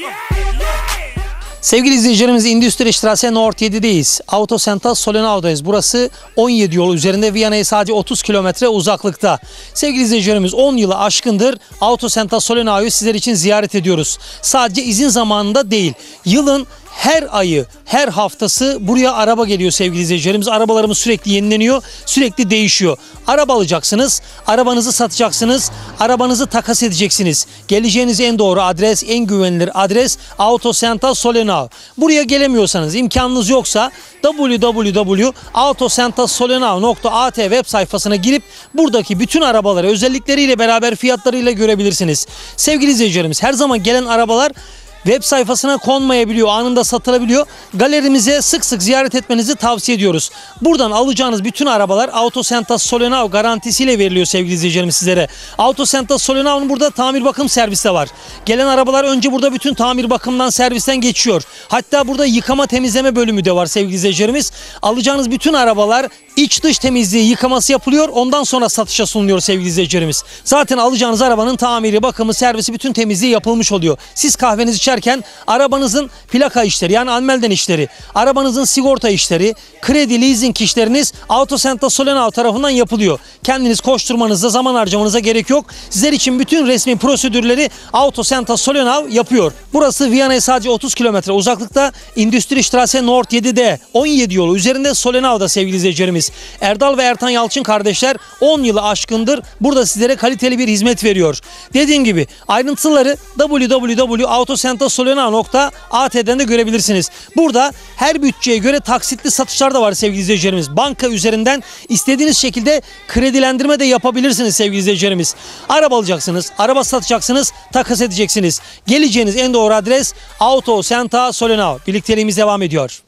Sevgili izleyicilerimiz, Industriestraße Nord 7'deyiz. Autocenter Sollenau'dayız. Burası 17 yol üzerinde, Viyana'ya sadece 30 kilometre uzaklıkta. Sevgili izleyicilerimiz, 10 yılı aşkındır Autocenter Sollenau'yu sizler için ziyaret ediyoruz. Sadece izin zamanında değil, yılın her ayı, her haftası buraya araba geliyor sevgili izleyicilerimiz. Arabalarımız sürekli yenileniyor, sürekli değişiyor. Araba alacaksınız, arabanızı satacaksınız, arabanızı takas edeceksiniz. Geleceğiniz en doğru adres, en güvenilir adres Autocenter Sollenau. Buraya gelemiyorsanız, imkanınız yoksa www.autocentersollenau.at web sayfasına girip buradaki bütün arabaları özellikleriyle beraber fiyatlarıyla görebilirsiniz. Sevgili izleyicilerimiz, her zaman gelen arabalar web sayfasına konmayabiliyor, anında satılabiliyor. Galerimize sık sık ziyaret etmenizi tavsiye ediyoruz. Buradan alacağınız bütün arabalar Autocenter Sollenau garantisiyle veriliyor sevgili izleyicilerimiz sizlere. Autocenter Sollenau'nun burada tamir bakım servisi de var. Gelen arabalar önce burada bütün tamir bakımdan, servisten geçiyor. Hatta burada yıkama temizleme bölümü de var sevgili izleyicilerimiz. Alacağınız bütün arabalar iç dış temizliği, yıkaması yapılıyor. Ondan sonra satışa sunuluyor sevgili izleyicilerimiz. Zaten alacağınız arabanın tamiri, bakımı, servisi, bütün temizliği yapılmış oluyor. Siz kahvenizi içerken arabanızın plaka işleri, yani Anmelden işleri, arabanızın sigorta işleri, kredi, leasing işleriniz Autocenter Sollenau tarafından yapılıyor. Kendiniz koşturmanıza, zaman harcamanıza gerek yok. Sizler için bütün resmi prosedürleri Autocenter Sollenau yapıyor. Burası Viyana'ya sadece 30 kilometre uzaklıkta, Industriestraße Nord 7'de 17 yolu üzerinde Sollenau'da sevgili izleyicilerimiz. Erdal ve Ertan Yalçın kardeşler 10 yılı aşkındır burada sizlere kaliteli bir hizmet veriyor. Dediğim gibi ayrıntıları www.autocentersollenau.at'den de görebilirsiniz. Burada her bütçeye göre taksitli satışlar da var sevgili izleyicilerimiz. Banka üzerinden istediğiniz şekilde kredilendirme de yapabilirsiniz sevgili izleyicilerimiz. Araba alacaksınız, araba satacaksınız, takas edeceksiniz. Geleceğiniz en doğru adres Autocenter Sollenau. Birlikteliğimiz devam ediyor.